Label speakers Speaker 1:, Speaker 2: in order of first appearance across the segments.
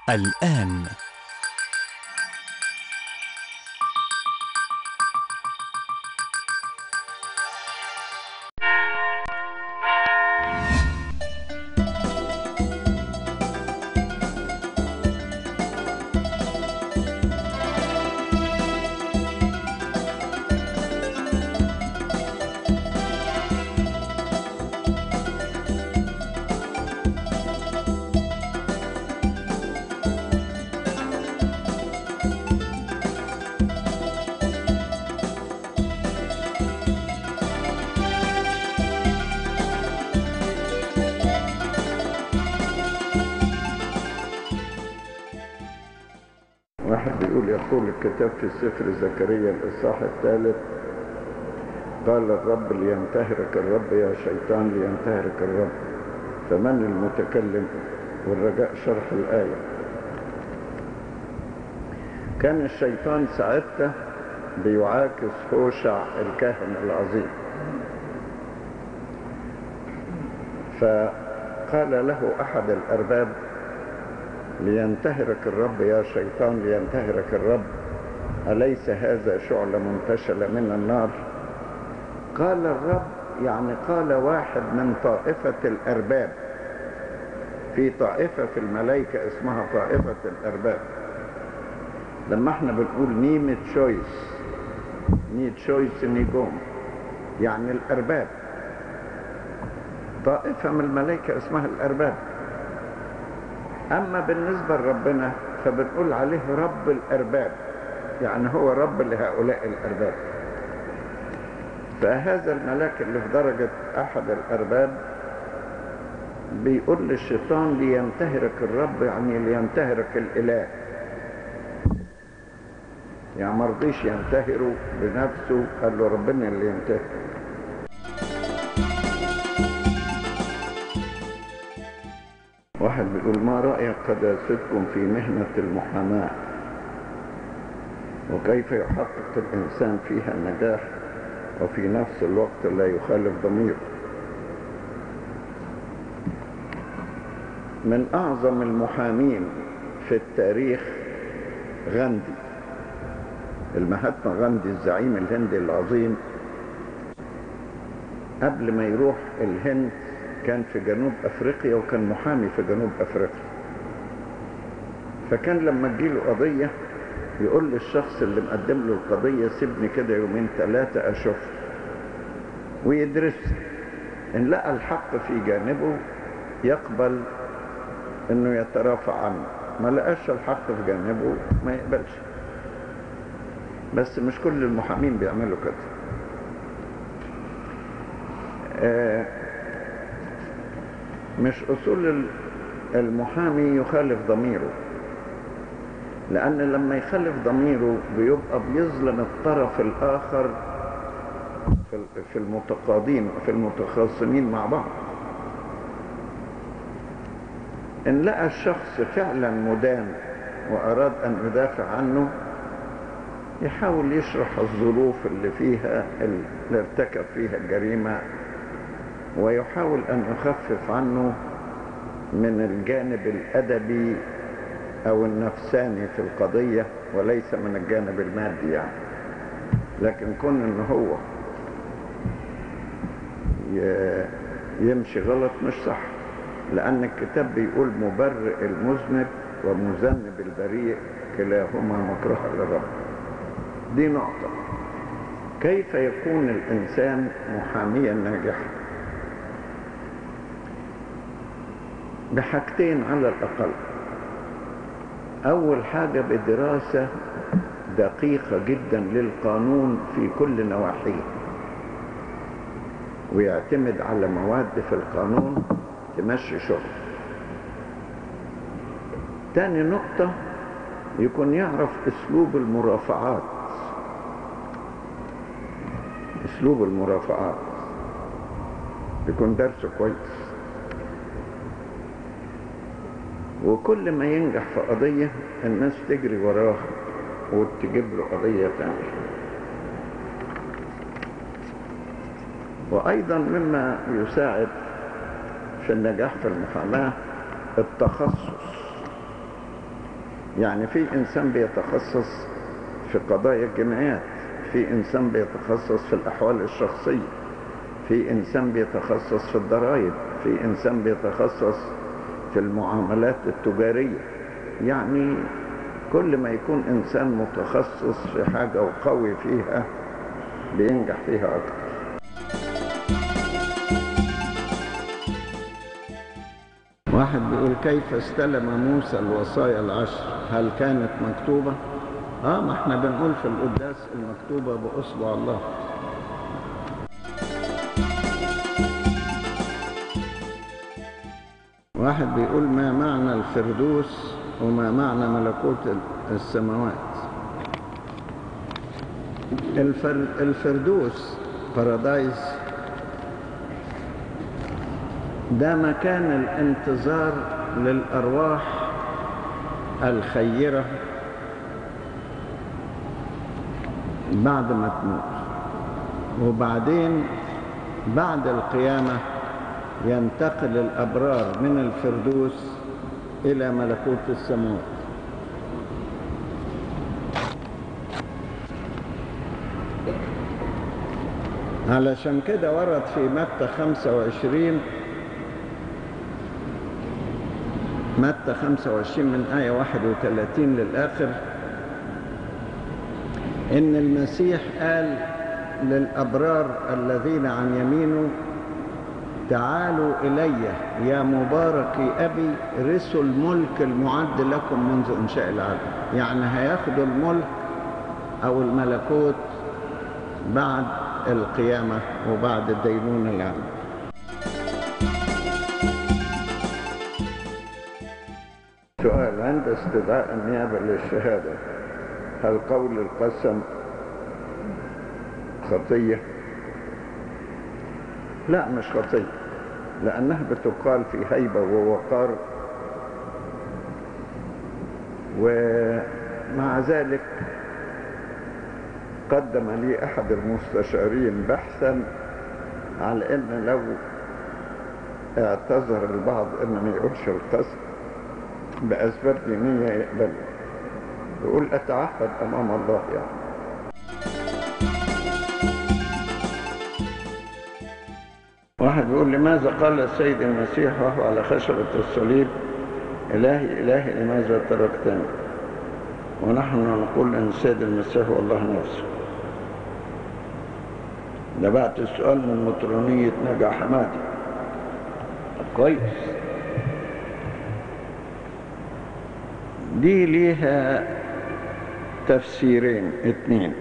Speaker 1: الآن.
Speaker 2: واحد بيقول يقول الكتاب في سفر زكريا الإصحاح الثالث: قال الرب لينتهرك الرب يا شيطان لينتهرك الرب، فمن المتكلم؟ والرجاء شرح الآية. كان الشيطان ساعتها بيعاكس هوشع الكاهن العظيم، فقال له أحد الأرباب: لينتهرك الرب يا شيطان لينتهرك الرب، أليس هذا شعلة منتشلة من النار؟ قال الرب، يعني قال واحد من طائفة الأرباب. في طائفة في الملائكة اسمها طائفة الأرباب. لما احنا بنقول نيمة شويس، نيد شويس نيجوم، يعني الأرباب. طائفة من الملائكة اسمها الأرباب. أما بالنسبة لربنا فبنقول عليه رب الأرباب، يعني هو رب لهؤلاء الأرباب. فهذا الملاك اللي في درجة أحد الأرباب بيقول للشيطان: لينتهرك الرب، يعني لينتهرك الإله. يعني مرضيش ينتهره بنفسه، قال له ربنا اللي ينتهر. واحد بيقول: ما رأيك قداستكم في مهنة المحاماة، وكيف يحقق الإنسان فيها النجاح وفي نفس الوقت لا يخالف ضميره؟ من أعظم المحامين في التاريخ غاندي، المهاتما غاندي الزعيم الهندي العظيم. قبل ما يروح الهند كان في جنوب أفريقيا، وكان محامي في جنوب أفريقيا. فكان لما تجيله قضية يقول للشخص اللي مقدم له القضية: سيبني كده يومين ثلاثة أشوف ويدرس، إن لقى الحق في جانبه يقبل إنه يترافع عنه، ما لقاش الحق في جانبه ما يقبلش. بس مش كل المحامين بيعملوا كده. مش أصول المحامي يخالف ضميره، لأن لما يخالف ضميره بيبقى بيظلم الطرف الآخر في المتقاضين في المتخاصمين مع بعض. إن لقى الشخص فعلا مدان وأراد أن يدافع عنه، يحاول يشرح الظروف اللي فيها اللي ارتكب فيها الجريمة، ويحاول أن يخفف عنه من الجانب الأدبي أو النفساني في القضية، وليس من الجانب المادي يعني. لكن كون إن هو يمشي غلط مش صح، لأن الكتاب بيقول: مبرئ المذنب ومذنب البريء كلاهما مكروه للرب. دي نقطة. كيف يكون الإنسان محاميا ناجحا؟ بحاجتين على الأقل. أول حاجة بدراسة دقيقة جدا للقانون في كل نواحيه، ويعتمد على مواد في القانون تمشي شغل. تاني نقطة، يكون يعرف أسلوب المرافعات. أسلوب المرافعات يكون درسه كويس. وكل ما ينجح في قضية الناس تجري وراه وتجيب له قضية تانية. وأيضا مما يساعد في النجاح في المحاماة التخصص. يعني في إنسان بيتخصص في قضايا الجنايات، في إنسان بيتخصص في الأحوال الشخصية، في إنسان بيتخصص في الضرائب، في إنسان بيتخصص في المعاملات التجارية. يعني كل ما يكون إنسان متخصص في حاجة وقوي فيها بينجح فيها أكتر. واحد بيقول كيف استلم موسى الوصايا العشر؟ هل كانت مكتوبة؟ ما احنا بنقول في القداس المكتوبة بأصبع الله. واحد بيقول ما معنى الفردوس وما معنى ملكوت السماوات؟ الفردوس بارادايس ده مكان الانتظار للأرواح الخيرة بعد ما تموت، وبعدين بعد القيامة ينتقل الأبرار من الفردوس إلى ملكوت السماوات. علشان كده ورد في متى 25 من آية 31 للآخر إن المسيح قال للأبرار الذين عن يمينه تعالوا إلي يا مباركي أبي رثوا الملك المعد لكم منذ إنشاء العالم. يعني هياخدوا الملك أو الملكوت بعد القيامة وبعد الدينونة العالم. سؤال: عند استدعاء النيابة للشهادة هل قول القسم خطية؟ لا، مش خطية، لأنها بتقال في هيبة ووقار، ومع ذلك قدم لي أحد المستشارين بحثا على أن لو اعتذر البعض أن ما يقولش القسم بأسباب دينية يقبل، يقول أتعهد أمام الله يعني. واحد بيقول لماذا قال السيد المسيح وهو على خشبة الصليب إلهي إلهي لماذا تركتني؟ ونحن نقول أن السيد المسيح هو الله نفسه. ده بعت السؤال من مطرانية نجا حمادي. كويس. دي ليها تفسيرين 2.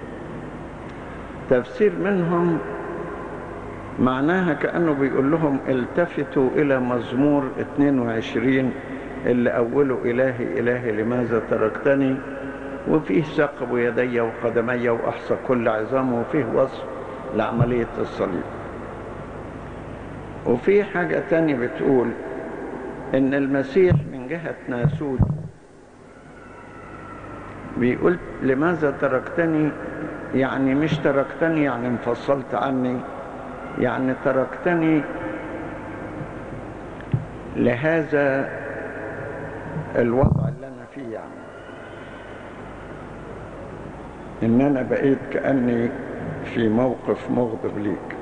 Speaker 2: تفسير منهم معناها كأنه بيقول لهم التفتوا إلى مزمور 22 اللي أوله إلهي إلهي لماذا تركتني، وفيه ثقب يدي وقدمي وأحصى كل عظام، وفيه وصف لعملية الصليب. وفي حاجة تانية بتقول إن المسيح من جهة ناسوت بيقول لماذا تركتني، يعني مش تركتني يعني انفصلت عني، يعني تركتني لهذا الوضع اللي أنا فيه، يعني إن أنا بقيت كأني في موقف مغضب ليك،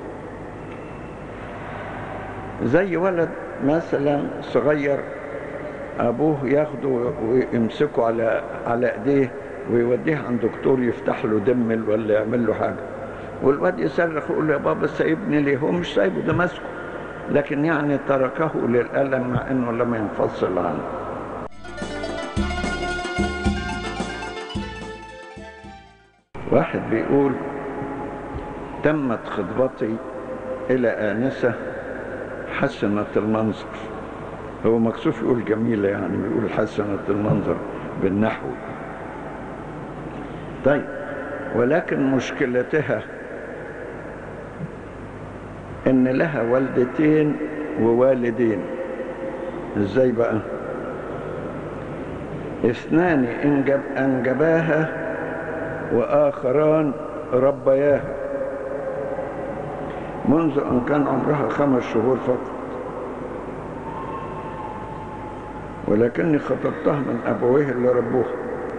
Speaker 2: زي ولد مثلا صغير أبوه ياخده ويمسكه على إيديه ويوديه عند دكتور يفتح له دمل ولا يعمل له حاجة، والواد يصرخ يقول له يا بابا سايبني ليه؟ هو مش سايبه، ده ماسكه، لكن يعني تركه للألم مع إنه لم ينفصل عنه. واحد بيقول تمت خطبتي إلى آنسة حسنة المنظر. هو مكسوف يقول جميلة، يعني بيقول حسنة المنظر بالنحو. طيب، ولكن مشكلتها إن لها والدتين ووالدين. إزاي بقى؟ 2 أنجباها وآخران ربياها منذ أن كان عمرها 5 شهور فقط، ولكني خطبتها من أبويه اللي ربوها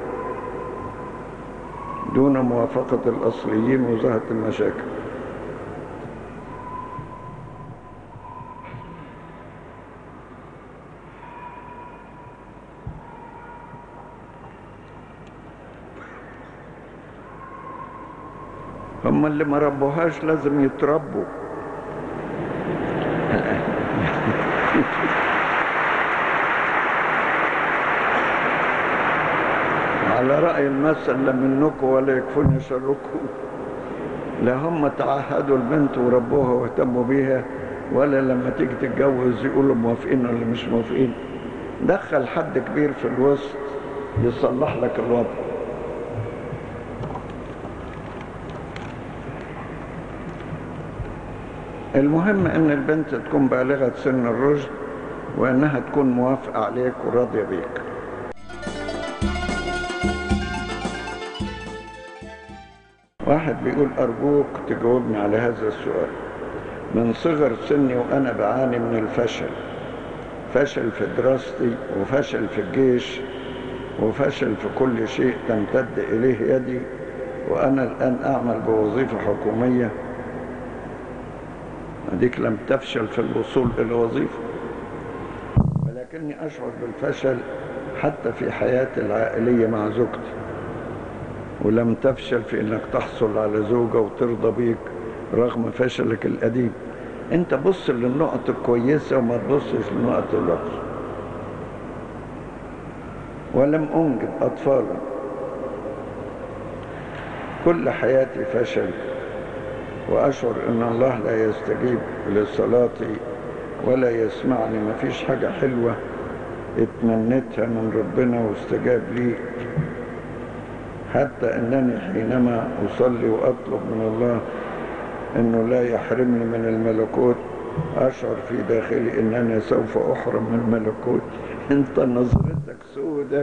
Speaker 2: دون موافقة الأصليين، وظهرت المشاكل. هم اللي ما ربوهاش لازم يتربوا. على رأي المثل: لا منكم ولا يكفون شركم. لا هم تعهدوا البنت وربوها واهتموا بيها، ولا لما تيجي تتجوز يقولوا موافقين ولا مش موافقين. دخل حد كبير في الوسط يصلح لك الوضع. المهم ان البنت تكون بالغة سن الرشد، وانها تكون موافقة عليك وراضية بيك. واحد بيقول: أرجوك تجاوبني على هذا السؤال. من صغر سني وأنا بعاني من الفشل، فشل في دراستي وفشل في الجيش وفشل في كل شيء تمتد إليه يدي، وأنا الآن أعمل بوظيفة حكومية. هذيك لم تفشل في الوصول إلى وظيفة، ولكني أشعر بالفشل حتى في حياتي العائلية مع زوجتي. ولم تفشل في انك تحصل على زوجة وترضى بيك رغم فشلك القديم. انت بص للنقط الكويسة وما تبصش للنقط الوحشة. ولم انجب اطفالا، كل حياتي فشل، واشعر ان الله لا يستجيب لصلاتي ولا يسمعني. ما فيش حاجة حلوة اتمنيتها من ربنا واستجاب لي، حتى أنني حينما أصلي وأطلب من الله أنه لا يحرمني من الملكوت أشعر في داخلي أنني سوف أحرم من الملكوت. أنت نظرتك سودة.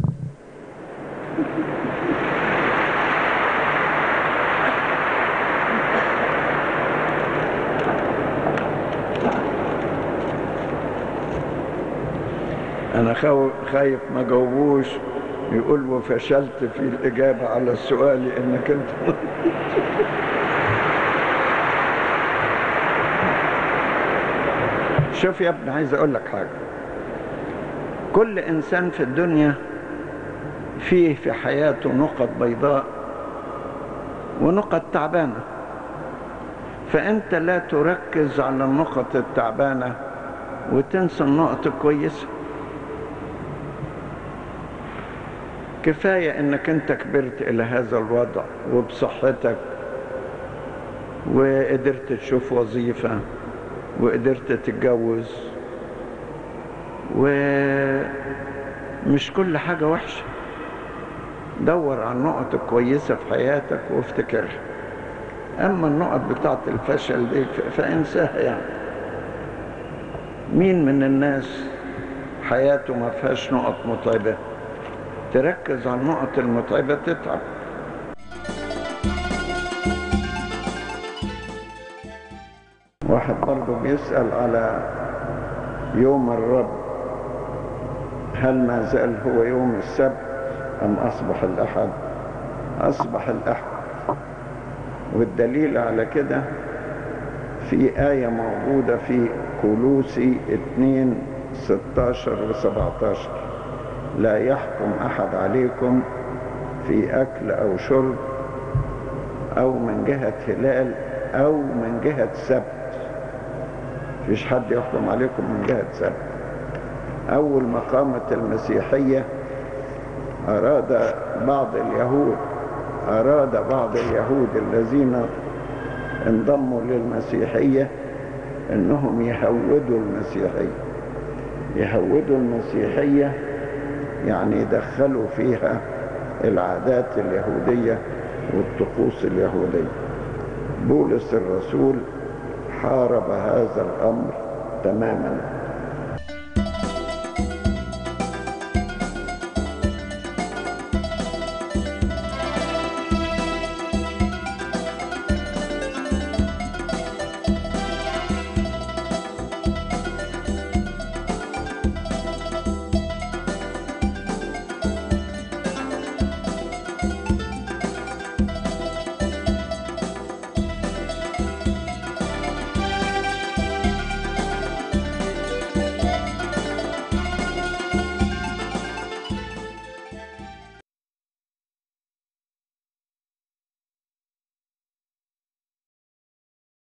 Speaker 2: أنا خايف ما جاوبوش يقول وفشلت في الإجابة على السؤال إنك أنت. شوف يا ابني، عايز أقول لك حاجة. كل إنسان في الدنيا فيه في حياته نقط بيضاء ونقط تعبانة، فأنت لا تركز على النقط التعبانة وتنسى النقط الكويسة. كفاية انك انت كبرت الى هذا الوضع وبصحتك، وقدرت تشوف وظيفة، وقدرت تتجوز، ومش كل حاجة وحشة. دور على النقط الكويسة في حياتك وافتكرها. اما النقط بتاعت الفشل دي فانساها. يعني مين من الناس حياته ما فيهاش نقط متعبة؟ تركز على النقط المتعبة تتعب. واحد برضه بيسأل على يوم الرب، هل ما زال هو يوم السبت أم أصبح الأحد؟ أصبح الأحد. والدليل على كده في آية موجودة في كولوسي 2:16 و17: لا يحكم أحد عليكم في أكل أو شرب أو من جهة هلال أو من جهة سبت. مفيش حد يحكم عليكم من جهة سبت. أول ما قامت المسيحية أراد بعض اليهود الذين انضموا للمسيحية أنهم يهودوا المسيحية، يعني يدخلوا فيها العادات اليهودية والطقوس اليهودية. بولس الرسول حارب هذا الأمر تماما.